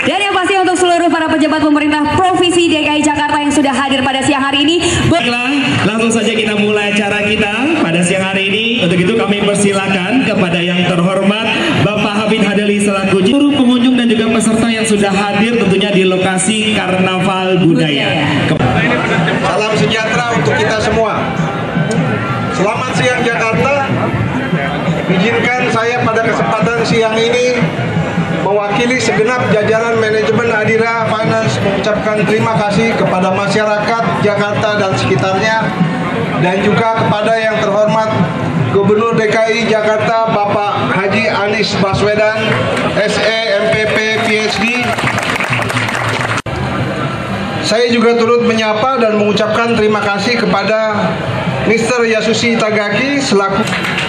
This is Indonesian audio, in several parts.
Dan yang pasti untuk seluruh para pejabat pemerintah Provinsi DKI Jakarta yang sudah hadir pada siang hari ini. Baiklah, langsung saja kita mulai acara kita pada siang hari ini. Untuk itu kami persilakan kepada yang terhormat Bapak Habib Hadeli selaku seluruh pengunjung dan juga peserta yang sudah hadir tentunya di lokasi Karnaval Budaya. Salam sejahtera untuk kita semua. Selamat siang Jakarta. Izinkan saya pada kesempatan siang ini mewakili segenap jajaran manajemen Adira Finance mengucapkan terima kasih kepada masyarakat Jakarta dan sekitarnya, dan juga kepada yang terhormat Gubernur DKI Jakarta Bapak Haji Anies Baswedan, SE, MPP, PhD. Saya juga turut menyapa dan mengucapkan terima kasih kepada Mr. Yasushi Tagaki selaku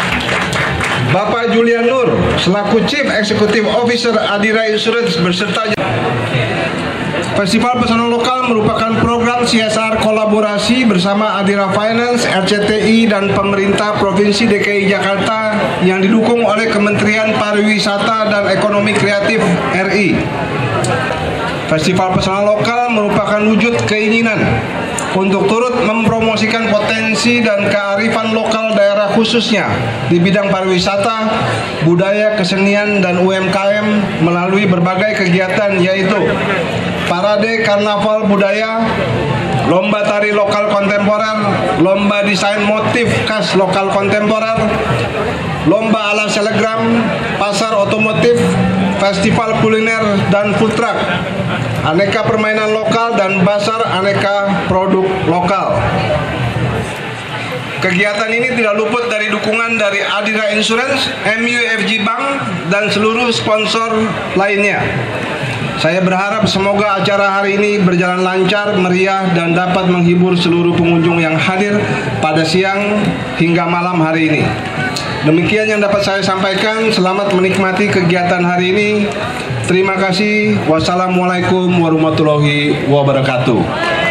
Bapak Julian Nur selaku Chief Executive Officer Adira Insurance beserta. Festival Pesona Lokal merupakan program CSR kolaborasi bersama Adira Finance, RCTI, dan pemerintah Provinsi DKI Jakarta yang didukung oleh Kementerian Pariwisata dan Ekonomi Kreatif RI. Festival Pesona Lokal merupakan wujud keinginan untuk turut mempromosikan potensi dan kearifan lokal daerah khususnya di bidang pariwisata, budaya, kesenian, dan UMKM melalui berbagai kegiatan yaitu Parade Karnaval Budaya, Lomba Tari Lokal Kontemporer, Lomba Desain Motif Khas Lokal Kontemporer, Lomba Ala Selegram, Pasar Otomotif, Festival Kuliner dan Food Truck, aneka permainan lokal, dan Basar aneka produk lokal. Kegiatan ini tidak luput dari dukungan dari Adira Insurance, MUFG Bank, dan seluruh sponsor lainnya. Saya berharap semoga acara hari ini berjalan lancar, meriah, dan dapat menghibur seluruh pengunjung yang hadir pada siang hingga malam hari ini. Demikian yang dapat saya sampaikan. Selamat menikmati kegiatan hari ini. Terima kasih. Wassalamualaikum warahmatullahi wabarakatuh.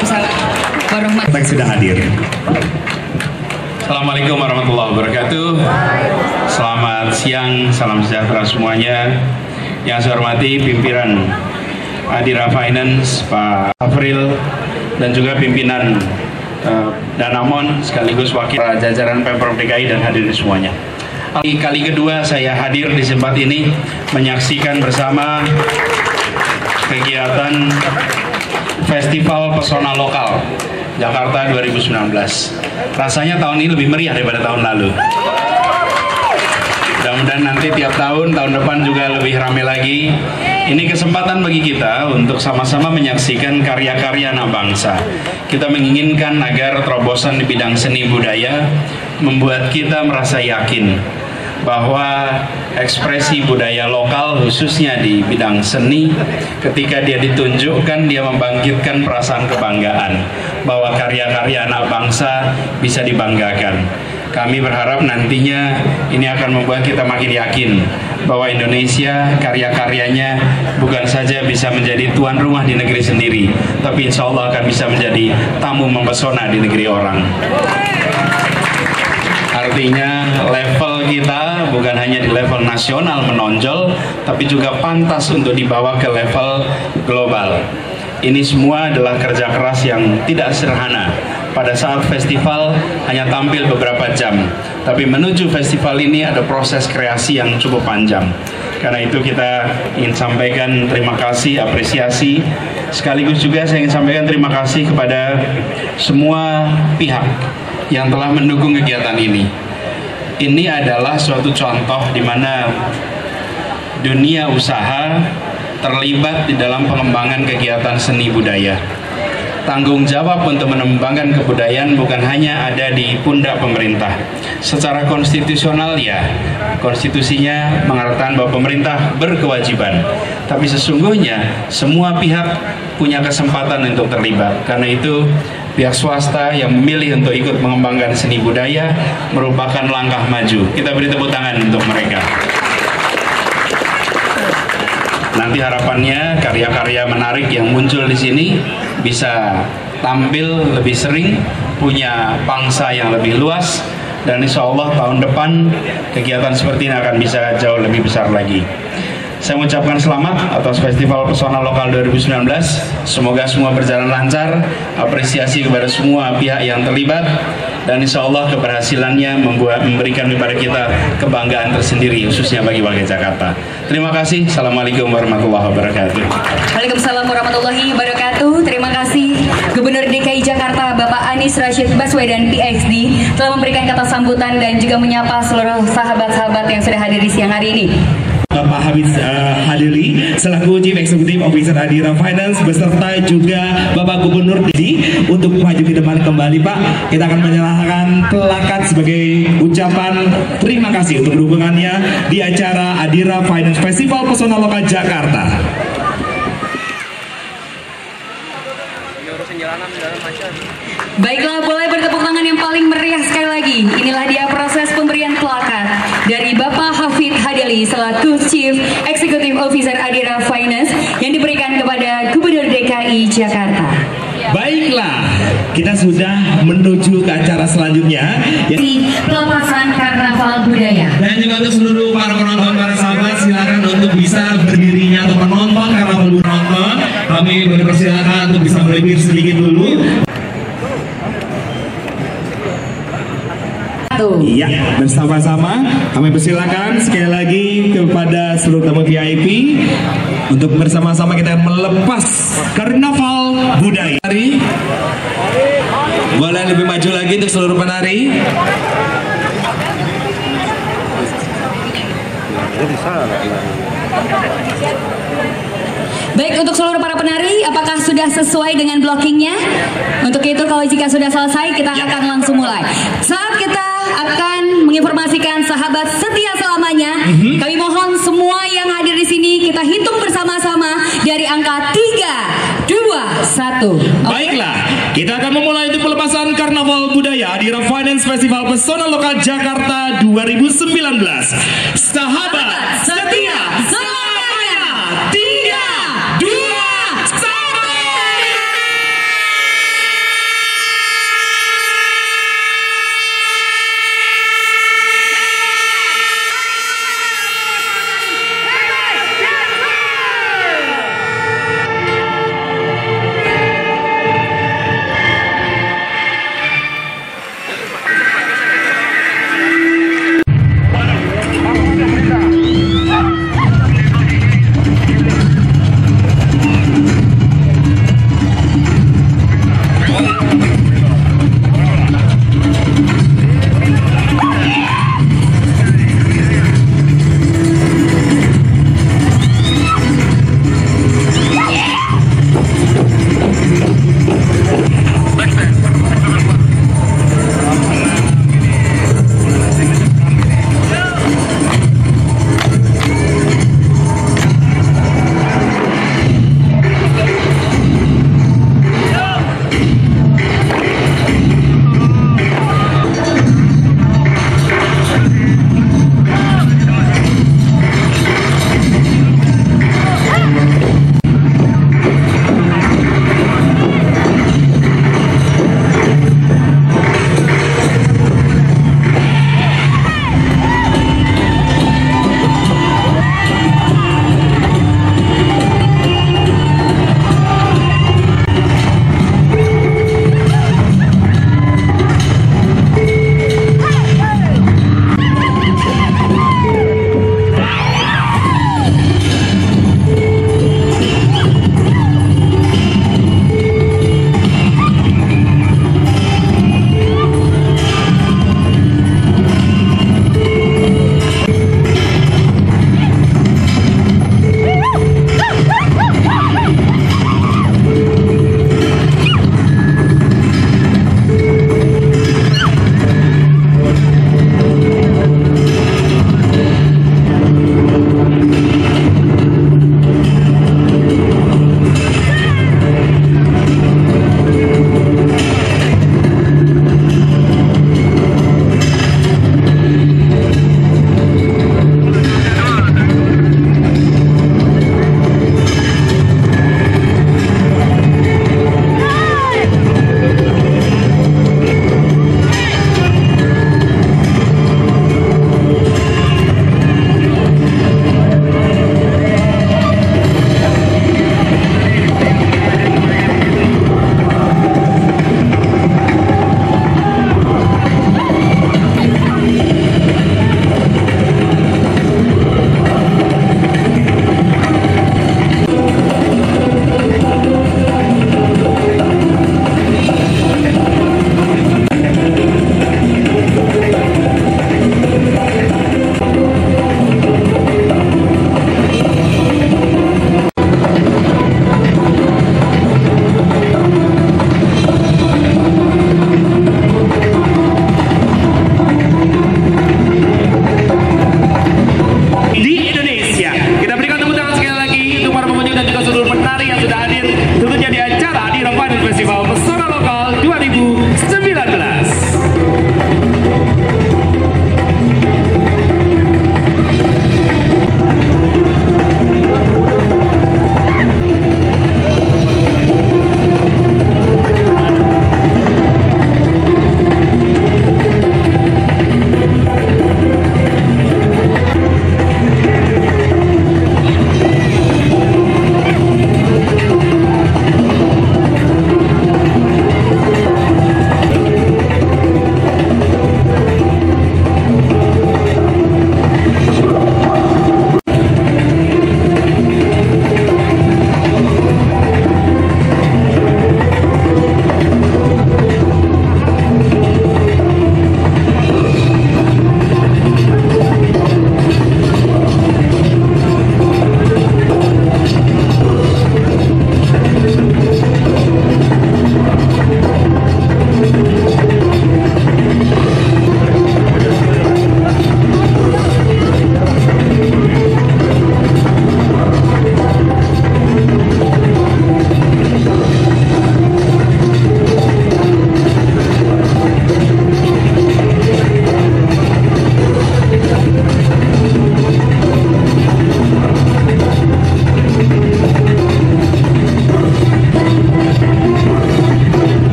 Yang sudah hadir. Assalamualaikum warahmatullahi wabarakatuh. Selamat siang, salam sejahtera semuanya. Yang saya hormati pimpinan Adira Finance, Pak Afril, dan juga pimpinan Danamon sekaligus wakil jajaran Pemprov DKI dan hadirin semuanya. Kali kedua saya hadir di tempat ini menyaksikan bersama kegiatan Festival Pesona Lokal Jakarta 2019. Rasanya tahun ini lebih meriah daripada tahun lalu. Mudah-mudahan nanti tiap tahun depan juga lebih ramai lagi. Ini kesempatan bagi kita untuk sama-sama menyaksikan karya-karya anak bangsa. Kita menginginkan agar terobosan di bidang seni budaya membuat kita merasa yakin bahwa ekspresi budaya lokal khususnya di bidang seni, ketika dia ditunjukkan, dia membangkitkan perasaan kebanggaan bahwa karya-karya anak bangsa bisa dibanggakan. Kami berharap nantinya ini akan membuat kita makin yakin bahwa Indonesia karya-karyanya bukan saja bisa menjadi tuan rumah di negeri sendiri, tapi insya Allah akan bisa menjadi tamu mempesona di negeri orang. Artinya level kita bukan hanya di level nasional menonjol, tapi juga pantas untuk dibawa ke level global. Ini semua adalah kerja keras yang tidak sederhana. Pada saat festival hanya tampil beberapa jam, tapi menuju festival ini ada proses kreasi yang cukup panjang. Karena itu kita ingin sampaikan terima kasih, apresiasi. Sekaligus juga saya ingin sampaikan terima kasih kepada semua pihak yang telah mendukung kegiatan ini. Ini adalah suatu contoh di mana dunia usaha terlibat di dalam pengembangan kegiatan seni budaya. Tanggung jawab untuk mengembangkan kebudayaan bukan hanya ada di pundak pemerintah. Secara konstitusional ya, konstitusinya mengatakan bahwa pemerintah berkewajiban. Tapi sesungguhnya semua pihak punya kesempatan untuk terlibat. Karena itu pihak swasta yang memilih untuk ikut mengembangkan seni budaya merupakan langkah maju. Kita beri tepuk tangan untuk mereka. Nanti harapannya karya-karya menarik yang muncul di sini bisa tampil lebih sering, punya pangsa yang lebih luas, dan insya Allah tahun depan kegiatan seperti ini akan bisa jauh lebih besar lagi. Saya mengucapkan selamat atas Festival Pesona Lokal 2019. Semoga semua berjalan lancar. Apresiasi kepada semua pihak yang terlibat, dan insya Allah keberhasilannya memberikan kepada kita kebanggaan tersendiri, khususnya bagi warga Jakarta. Terima kasih. Assalamualaikum warahmatullahi wabarakatuh. Waalaikumsalam warahmatullahi wabarakatuh. Terima kasih Gubernur DKI Jakarta Bapak Anies Rashid Baswedan PhD telah memberikan kata sambutan dan juga menyapa seluruh sahabat-sahabat yang sudah hadir di siang hari ini. Bapak Habib Hadili selaku Chief Executive Officer Adira Finance beserta juga Bapak Gubernur Didi untuk maju ke depan kembali Pak. Kita akan menyerahkan plakat sebagai ucapan terima kasih untuk dukungannya di acara Adira Finance Festival Pesona Lokal Jakarta. Baiklah, boleh bertepuk tangan yang paling meriah sekali lagi. Inilah dia proses pemberian plakat dari Bapak Hafid Hadili selaku Chief Executive Officer Adira Finance yang diberikan kepada Gubernur DKI Jakarta. Baiklah, kita sudah menuju ke acara selanjutnya, Di pelepasan Karnaval Budaya. dan juga untuk seluruh para penonton, para sahabat, silakan untuk bisa berdirinya atau menonton Karnaval Budaya. Kami berpersilakan untuk bisa berdiri sedikit dulu. Iya, bersama-sama kami persilakan sekali lagi kepada seluruh tamu VIP untuk bersama-sama kita melepas Karnaval Budaya. Boleh lebih maju lagi untuk seluruh penari. Baik, untuk seluruh para penari, apakah sudah sesuai dengan blockingnya? Untuk itu, kalau jika sudah selesai, kita akan langsung mulai. Saat kita akan menginformasikan sahabat setia selamanya, kami mohon semua yang hadir di sini kita hitung bersama-sama dari angka 3, 2, 1. Baiklah, kita akan memulai untuk pelepasan Karnaval Budaya Adira Finance Festival Pesona Lokal Jakarta 2019. Sahabat setia selamanya. 3, 2, 1.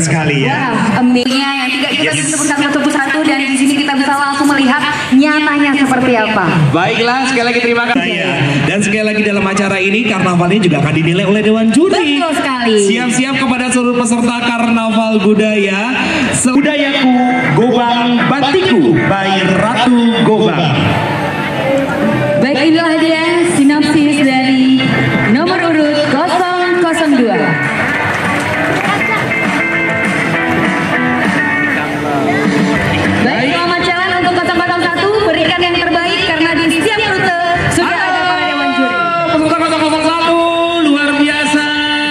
sekali ya. Wah, amazing-nya yang tidak kita bisa bersatu satu dan di sini kita bisa langsung melihat nyatanya seperti apa. Baiklah, sekali lagi terima kasih. Dan sekali lagi dalam acara ini karnaval ini juga akan dinilai oleh Dewan Juri. Betul sekali. Siap-siap kepada seluruh peserta karnaval budaya. Budayaku Gobang Batikku by Ratu Gobang. Baik, inilah dia sinopsis dari nomor urut 002. Baik, selamat jalan untuk 001. Berikan yang terbaik karena di setiap rute sudah ada para dewan juri. Peserta 001 luar biasa.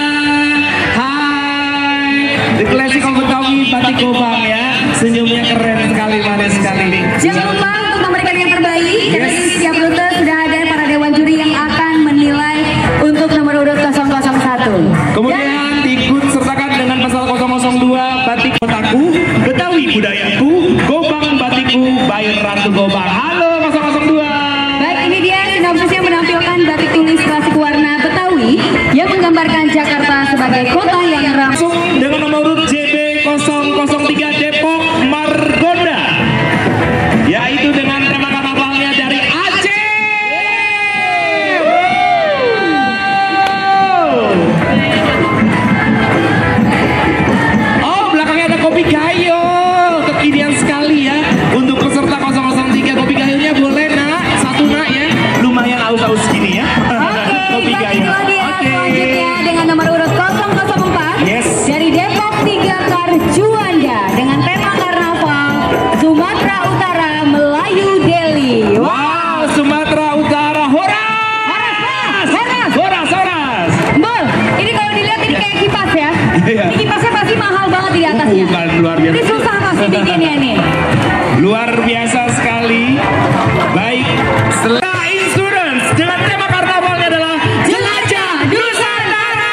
Hai, The Classic of Betawi Batik Gobang ya. Senyumnya keren sekali, manis sekali. Jangan lupa untuk memberikan yang terbaik karena di setiap rute sudah ada para dewan juri yang akan menilai untuk nomor urut 001. Kemudian ikut sertakan dengan pasal 002 Batik Kotaku Betawi Budayaku Gobang Batikku by Ratu Gobang. Halo 002. Baik, ini dia sinopsisnya menampilkan batik tulis klasik warna Betawi yang menggambarkan Jakarta sebagai kota yang ramai. Langsung dengan nomor urut JB 003 Depok Margonda, yaitu dengan tema karnavalnya dari Aceh. Oh, belakangnya ada kopi gayo, kekinian sekali ya. Untuk peserta 003 kopi gayonya boleh nak, satu nak ya, lumayan aus-aus gini ya. Kopi Oke, gayo. itulah dia selanjutnya dengan nomor urut 004 Yes. dari Depok 3 Karjuanda dengan tema karnaval Sumatera Utara Melayu Delhi. Wow, Sumatera Utara, horas, horas, horas. Bol, ini kalau dilihat ini kayak kipas ya. Iya. Ini kipasnya pasti mahal banget di atasnya. Bukan, luar biasa. Ini susah pasti bikinnya nih. Luar biasa sekali. Baik, setelah insurance dengan tema karnavalnya adalah Jelajah Nusantara.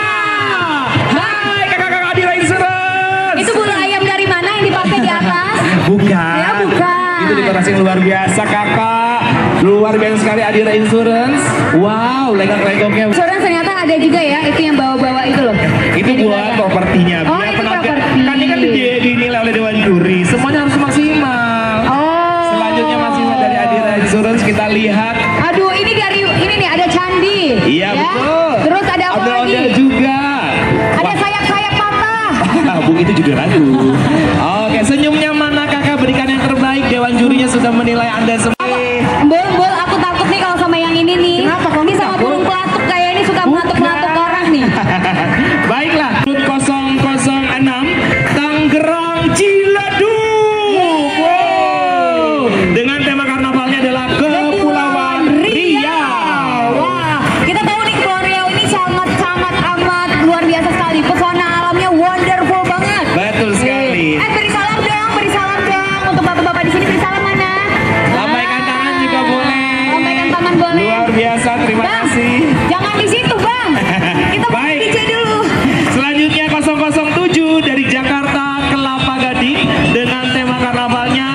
Hai kakak-kakak Adira Insurance. Itu bulu ayam dari mana yang dipakai di atas? Bukan. Ya, bukan. Itu dekorasi yang luar biasa kakak. Luar biasa sekali Adira Insurance. Wow, lenggok-lenggoknya. Insurance ternyata ada juga ya, itu yang bawa-bawa itu loh. Itu Yang di buat belakang. propertinya. Oh, Biar itu penampilan- properti. Kan ini kan dinilai oleh Dewan Juri. Semuanya harus maksimal. Oh. Selanjutnya maksimal dari Adira Insurance kita lihat. Aduh, ini dari ini nih ada candi. Iya ya. betul. Terus ada apa lagi? ondel juga. Ada Wah, sayap-sayap patah. Bu itu juga lagu. Oke, senyumnya mana kakak? Berikan yang terbaik. Dewan jurinya sudah menilai Anda semua. Bol, aku takut nih kalau sama yang ini nih. Kenapa kamu Ini sama takut? burung pelatuk kayak ini suka melatuk-melatuk orang nih. Baiklah, Rut 006 Tangerang Ciledug. Wow. Dengan tema karnavalnya adalah Kepulauan Riau. Wah, kita tahu nih Kepulauan Riau ini sangat-sangat amat luar biasa sekali. Pesona alamnya wonderful banget. Betul sekali. Beri salam dong untuk bapak-bapak di sini. Beri salam mana? Lambaikan tangan juga boleh. Lambaikan tangan boleh. Luar biasa, terima Bang, kasih. jangan di situ, Bang. Kita mau Baik. DJ dulu. Selanjutnya 007 dari Jakarta Kelapa Gading dengan tema karnavalnya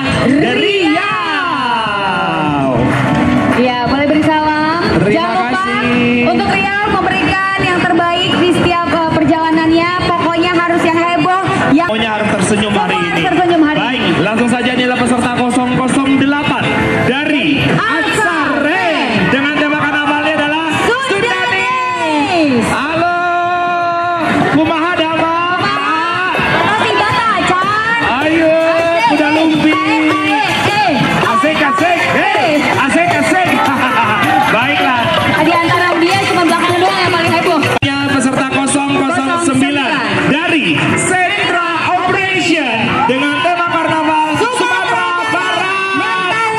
Riau. Ya, boleh beri salam. Terima Jangan lupa kasih. untuk Riau memberikan yang terbaik di setiap perjalanannya. Pokoknya harus yang heboh, yang Pokoknya harus tersenyum hari Semua ini. harus tersenyum hari Baik, ini. langsung saja inilah peserta 008 dari Aksare dengan tema karnavalnya adalah Sundanis. Halo, kumaha dama? Roti bata, Chan. Ayo, kuda lumping. Asik, asik, asik, asik. Baiklah. Di antara dia cuma belakang doang yang paling heboh. Peserta 009 dari Sentra Operation dengan tema karnaval Sumatera Barat.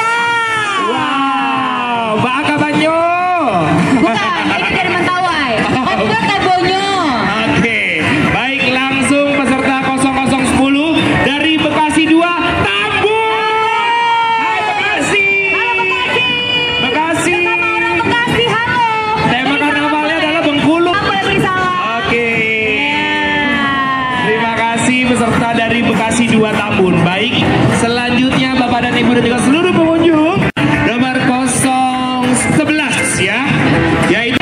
Wow, Baka Banyo. Bukan, ini dari Mentawai. Enggak kayak Bonyo. Oke, baik langsung peserta 0010 dari Bekasi 2 Tambun. Hai Bekasi. Halo Bekasi. Bekasi. Sama orang Bekasi, halo. Tema karnavalnya adalah Bengkulu. Boleh beri salam. Oke. Terima kasih peserta dari Bekasi 2 Tambun. Baik, selanjutnya Bapak dan Ibu dan juga seluruh pengunjung nomor 011 ya. Yaitu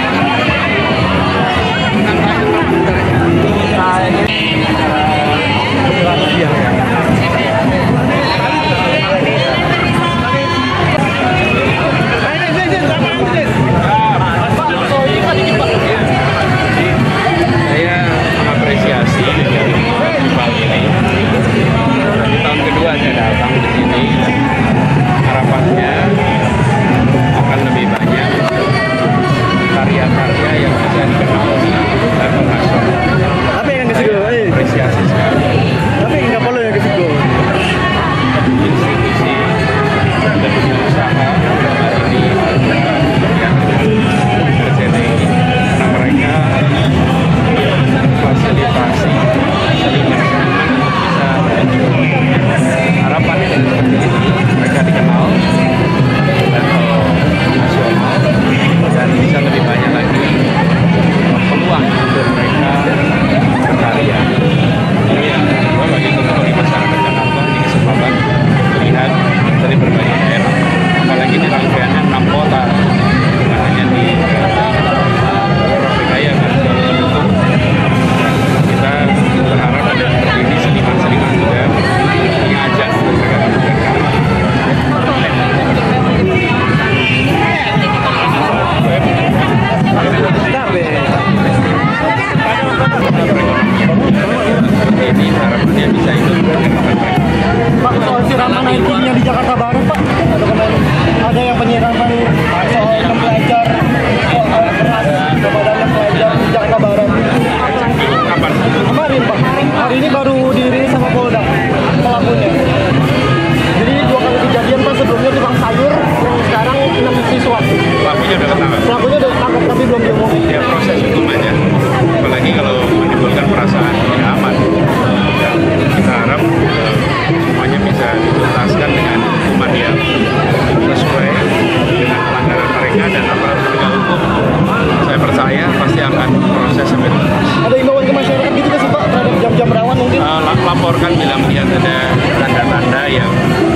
timnya di Jakarta Barat, Pak. Ada yang penyiraman soal 6 pelajar, beras kepada 6 pelajar di Jakarta Barat. Kapan? Kemarin, Pak. Hari ini baru dirilis sama Polda pelakunya. Jadi 2 kali kejadian, Pak. Sebelumnya tukang sayur, yang sekarang 6 siswa. Pelakunya udah ketangkap? Pelakunya udah ketangkap tapi belum diomongin. Ya proses hukum aja. Apalagi kalau menimbulkan perasaan tidak aman. Dan kita harap semuanya bisa dituntaskan dengan hukuman yang sesuai dengan pelanggaran mereka dan aparat penegak hukum. Saya percaya pasti akan proses sampai tuntas. Ada imbauan ke masyarakat gitu nggak sih, Pak, terhadap jam-jam rawan mungkin? Laporkan bila melihat ada tanda-tanda yang